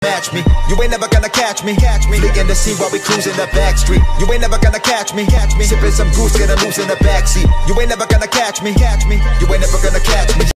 match me. You ain't never gonna catch me. Flicking the scene while we cruising the back street. You ain't never gonna catch me. Sipping some goose, gonna lose in the backseat. You ain't never gonna catch me. You ain't never gonna catch me.